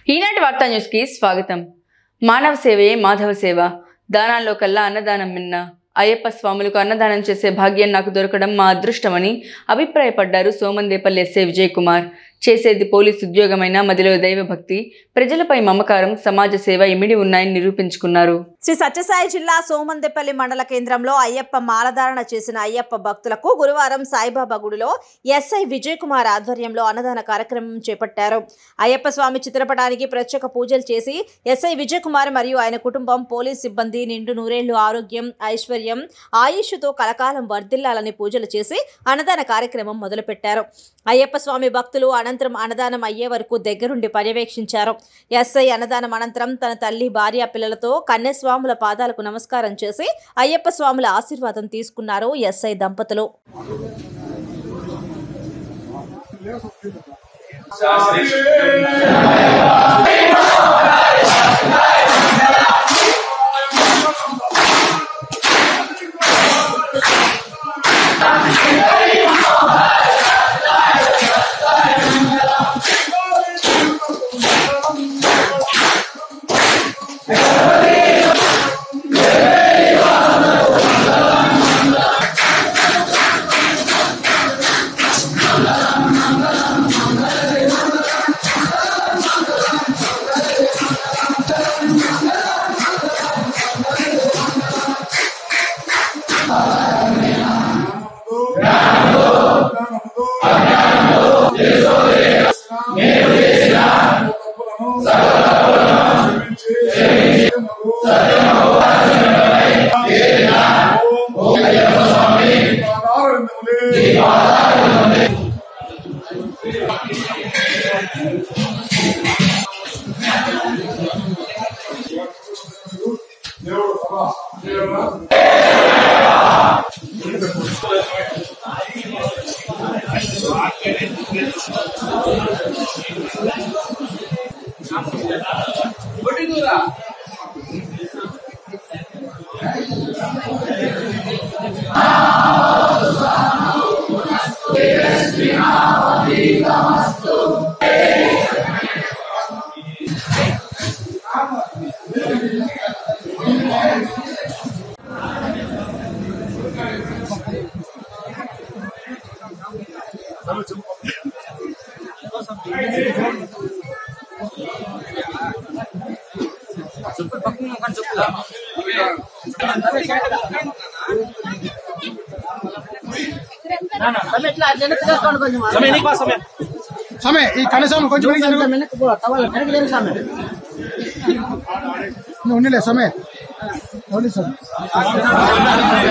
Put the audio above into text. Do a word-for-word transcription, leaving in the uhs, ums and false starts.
ఈనాటి వార్తా న్యూస్ కి స్వాగతం. మానవ సేవే మాధవ సేవ. దానాల్లో కల్లా అన్నదానం మిన్న. అయ్యప్ప స్వాములకు అన్నదానం చేసే భాగ్యం నాకు దొరకడం మా అదృష్టమని అభిప్రాయపడ్డారు సోమందేపల్లి ఎస్ఐ విజయ్ కుమార్. చేసేది పోలీసు ఉద్యోగమైన మదిలో దైవభక్తి, ప్రజలపై మమకారం, సమాజ సేవ ఇమిడి ఉన్నాయని నిరూపించుకున్నారు. శ్రీ సత్యసాయి జిల్లా సోమందేపల్లి మండల కేంద్రంలో అయ్యప్ప మాలధారణ చేసిన అయ్యప్ప భక్తులకు గురువారం సాయిబాబా గుడిలో ఎస్ఐ విజయ్ కుమార్ ఆధ్వర్యంలో అన్నదాన కార్యక్రమం చేపట్టారు. అయ్యప్ప స్వామి చిత్రపటానికి ప్రత్యేక పూజలు చేసి ఎస్ఐ విజయ్ కుమార్ మరియు ఆయన కుటుంబం, పోలీస్ సిబ్బంది నిండు నూరేళ్లు ఆరోగ్యం, ఐశ్వర్యం, ఆయుష్తో కలకాలం వర్ధిల్లాలని పూజలు చేసి అన్నదాన కార్యక్రమం మొదలుపెట్టారు. అయ్యప్ప స్వామి భక్తులు అనంతరం అన్నదానం అయ్యే వరకు దగ్గరుండి పర్యవేక్షించారు. ఎస్ఐ అన్నదానం అనంతరం తన తల్లి, భార్య, పిల్లలతో కన్యస్వాముల పాదాలకు నమస్కారం చేసి అయ్యప్ప స్వాముల ఆశీర్వాదం తీసుకున్నారు ఎస్ఐ దంపతులు. समय ఈ కనీసం కొంచెం ఉన్నలే సమయ ఓన్లీ సార్